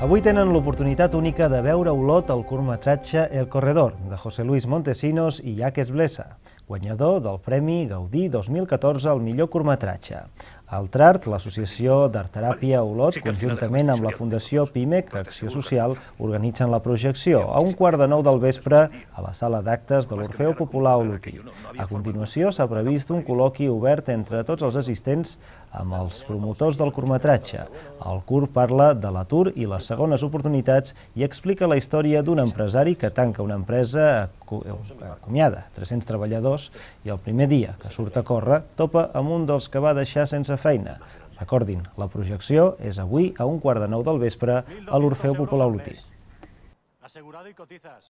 Avui tenen l'oportunitat única de veure a Olot el curtmetratge El Corredor, de José Luis Montesinos i Jacques Blesa, guanyador del Premi Gaudí 2014 al millor curtmetratge. Al Trart, l'Associació d'Art-Teràpia Olot, conjuntament amb la Fundació PIMEC Acció Social, organitzen la projecció a 8:15 del vespre a la sala d'actes de l'Orfeó Popular Olotí. A continuació, s'ha previst un col·loqui obert entre tots els assistents amb els promotors del curtmetratge. El curt parla de l'atur i les segones oportunitats i explica la història d'un empresari que tanca una empresa, acomiada 300 treballadors, i el primer dia que surt a córrer topa amb un dels que va deixar sense feina. Recordin, la projecció és avui a 8:15 del vespre a l'Orfeó Popular Olotí.